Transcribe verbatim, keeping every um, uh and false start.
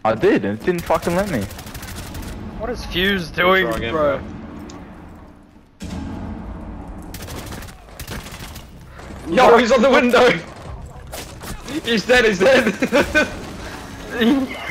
I did, and it didn't fucking let me. What is Fuse doing, again, bro? Yo, he's on the window! He's dead, he's dead!